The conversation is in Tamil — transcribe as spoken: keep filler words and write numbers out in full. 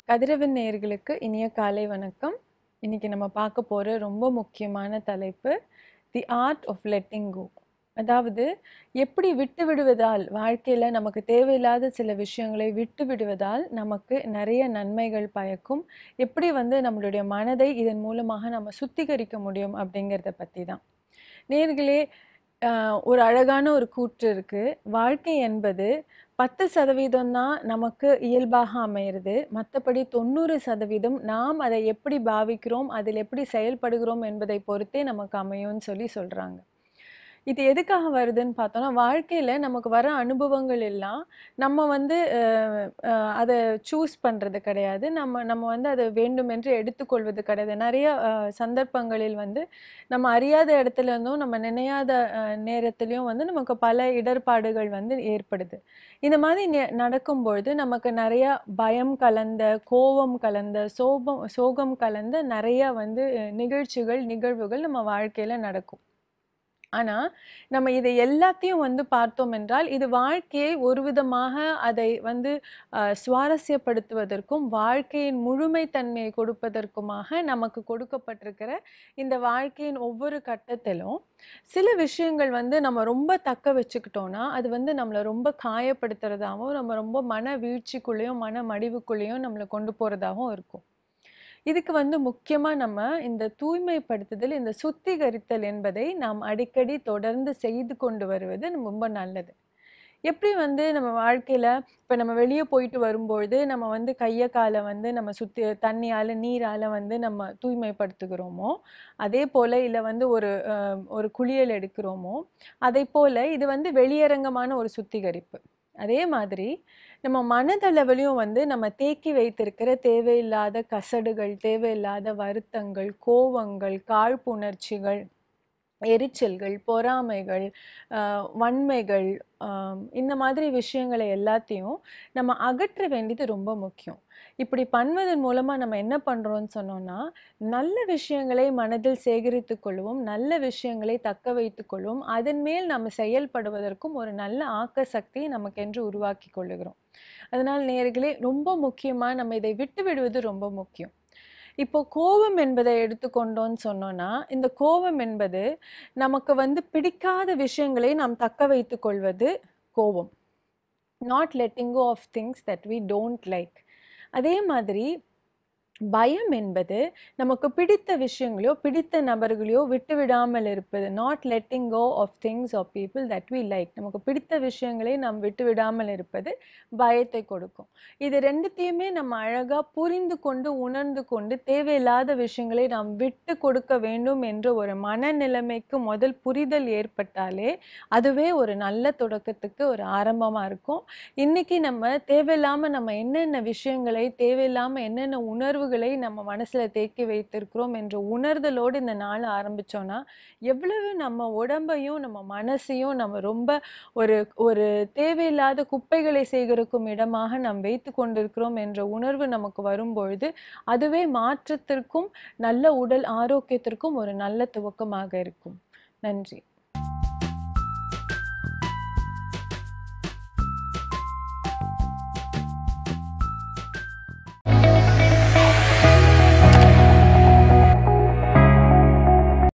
கதிரவன் நேயர்களுக்கு இனிய காலை வணக்கம். இன்னைக்கு நம்ம பார்க்க போற ரொம்ப முக்கியமான தலைப்பு the art of letting go. அதாவது எப்படி விட்டு விடுவதால் வாழ்க்கையில நமக்கு தேவையில்லாத சில விஷயங்களை விட்டு விடுவதால் நமக்கு நிறைய நன்மைகள் பயக்கும். எப்படி வந்து நம்மளுடைய மனதை இதன் மூலமாக நம்ம சுத்திகரிக்க முடியும் அப்படிங்கிறத பத்தி தான். நேயர்களே, அ ஒரு அழகான ஒரு கூற்று இருக்கு. வாழ்க்கை என்பது பத்து சதவீதம் தான் நமக்கு இயல்பாக அமையிறது. மத்தபடி தொண்ணூறு சதவீதம் நாம் அதை எப்படி பாவிக்கிறோம், அதில் எப்படி செயல்படுகிறோம் என்பதை பொறுத்தே நமக்கு அமையும்னு சொல்லி சொல்றாங்க. இது எதுக்காக வருதுன்னு பார்த்தோம்னா, வாழ்க்கையில நமக்கு வர அனுபவங்கள் எல்லாம் நம்ம வந்து அ அ அத சூஸ் பண்றது கிடையாது. நம்ம நம்ம வந்து அத வேண்டுமென்று எடுத்துக்கொள்வது கிடையாது. நெறைய அ சந்தர்ப்பங்களில் வந்து நம்ம அறியாத இடத்துல இருந்தும், நம்ம நினையாத அ நேரத்திலயும் வந்து நமக்கு பல இடர்பாடுகள் வந்து ஏற்படுது. இந்த மாதிரி நெ நடக்கும்பொழுது நமக்கு நெறைய பயம் கலந்த, கோவம் கலந்த, சோபம் சோகம் கலந்த நெறைய வந்து அஹ், நிகழ்ச்சிகள், நிகழ்வுகள் நம்ம வாழ்க்கையில நடக்கும். ஆனா, நம்ம இதை எல்லாத்தையும் வந்து பார்த்தோம் என்றால், இது வாழ்க்கையை ஒரு விதமாக அதை வந்து அ சுவாரஸ்யப்படுத்துவதற்கும், வாழ்க்கையின் முழுமை தன்மையை கொடுப்பதற்குமாக நமக்கு கொடுக்கப்பட்டிருக்கிற இந்த வாழ்க்கையின் ஒவ்வொரு கட்டத்திலும், சில விஷயங்கள் வந்து நம்ம ரொம்ப தக்க வச்சுக்கிட்டோம்னா, அது வந்து நம்மள ரொம்ப காயப்படுத்துறதாவும், நம்ம ரொம்ப மன வீழ்ச்சிக்குள்ளேயும், மன மடிவுக்குள்ளேயும் நம்மள கொண்டு போறதாவும் இருக்கும். இதுக்கு வந்து முக்கியமா நம்ம இந்த தூய்மைப்படுத்துதல், இந்த சுத்திகரித்தல் என்பதை நாம் அடிக்கடி தொடர்ந்து செய்து கொண்டு வருவது ரொம்ப நல்லது. எப்படி வந்து நம்ம வாழ்க்கையில இப்ப நம்ம வெளிய போயிட்டு வரும்பொழுது, நம்ம வந்து கைய கால வந்து நம்ம சுத்தி தண்ணியால, நீரால வந்து நம்ம தூய்மைப்படுத்துகிறோமோ, அதேபோல இல்ல வந்து ஒரு அ ஒரு குளியல் எடுக்கிறோமோ, அதைப்போல இது வந்து வெளியரங்கமான ஒரு சுத்திகரிப்பு. அதே மாதிரி நம்ம மனதளவிலும் வந்து நம்ம தேக்கி வைத்திருக்கிற தேவையில்லாத கசடுகள், தேவையில்லாத வருத்தங்கள், கோவங்கள், காழ்ப்புணர்ச்சிகள், எரிச்சல்கள், பொறாமைகள், அ வன்மைகள், அ இந்த மாதிரி விஷயங்கள எல்லாத்தையும் நம்ம அகற்ற வேண்டியது ரொம்ப முக்கியம். இப்படி பண்ணுவதன் மூலமா நம்ம என்ன பண்றோம்னு சொன்னோம்னா, நல்ல விஷயங்களை மனதில் சேகரித்துக் கொள்வோம், நல்ல விஷயங்களை தக்க வைத்துக் கொள்வோம். அதன் மேல் நம்ம செயல்படுவதற்கும் ஒரு நல்ல ஆக்க சக்தியை நமக்கென்று உருவாக்கிக் கொள்ளுகிறோம். அதனால் நேயர்களே, ரொம்ப முக்கியமா நம்ம இதை விட்டு விடுவது ரொம்ப முக்கியம். இப்போ கோவம் என்பதை எடுத்துக்கொண்டோம்னு சொன்னோம்னா, இந்த கோவம் என்பது நமக்கு வந்து பிடிக்காத விஷயங்களை நாம் தக்க வைத்துக் கொள்வது கோவம். Not letting go of things that we don't like. அதே மாதிரி பயம் என்பது நமக்கு பிடித்த விஷயங்களையோ, பிடித்த நபர்களையோ விட்டுவிடாமல் இருப்பது. Not letting go of things or people that we like. நமக்கு பிடித்த விஷயங்களை நாம் விட்டுவிடாமல் இருப்பது பயத்தை கொடுக்கும். இது ரெண்டுத்தையுமே நம்ம அழகா புரிந்து கொண்டு, உணர்ந்து கொண்டு, தேவையில்லாத விஷயங்களை நாம் விட்டு கொடுக்க வேண்டும் என்ற ஒரு மனநிலைமைக்கு முதல் புரிதல் ஏற்பட்டாலே, அதுவே ஒரு நல்ல தொடக்கத்துக்கு ஒரு ஆரம்பமா இருக்கும். இன்னைக்கு நம்ம தேவையில்லாம நம்ம என்னென்ன விஷயங்களை, தேவையில்லாம என்னென்ன உணர்வுகளை நம்ம மனசுல தேக்கி வைத்திருக்கிறோம் என்ற உணர்தலோடு இந்த நாள ஆரம்பிச்சோம்னா, எவ்வளவு நம்ம உடம்பையும், நம்ம மனசையும் நம்ம ரொம்ப ஒரு ஒரு தேவையில்லாத குப்பைகளை சேகரிக்கும் இடமாக நாம் வைத்துக் கொண்டிருக்கிறோம் என்ற உணர்வு நமக்கு வரும்பொழுது, அதுவே மாற்றத்திற்கும், நல்ல உடல் ஆரோக்கியத்திற்கும் ஒரு நல்ல துவக்கமாக இருக்கும். நன்றி.